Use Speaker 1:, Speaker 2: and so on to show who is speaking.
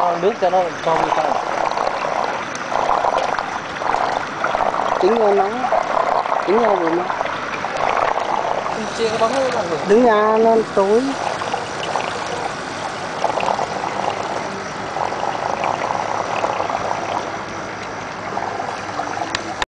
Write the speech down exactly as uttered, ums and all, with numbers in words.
Speaker 1: cho nước cho nó cho vi khuẩn.
Speaker 2: Tính ra nóng, tính ra buổi nó
Speaker 1: Chia cái bóng nó là
Speaker 2: đứng ra nó tối.